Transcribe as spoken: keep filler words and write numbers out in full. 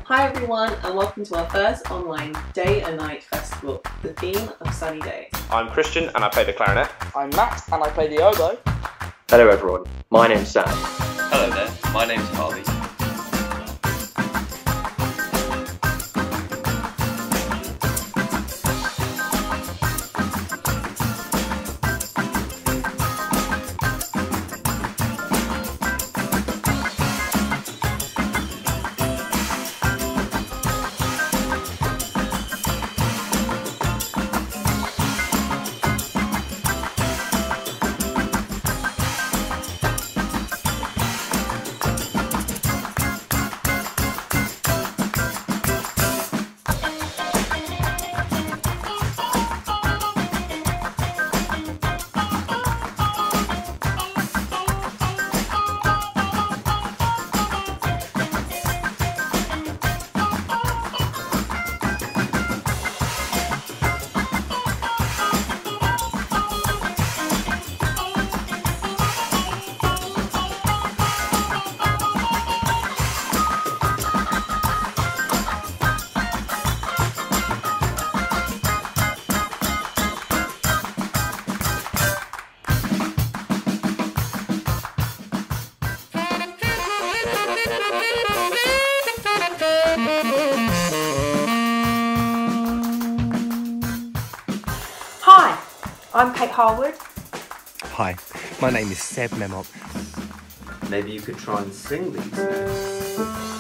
Hi everyone, and welcome to our first online day and night festival, the theme of sunny days. I'm Christian and I play the clarinet. I'm Matt and I play the oboe. Hello everyone, my name's Sam. Hello there, my name's Harvey. Hi, I'm Kate Harwood. Hi, my name is Seb Memop. Maybe you could try and sing these notes.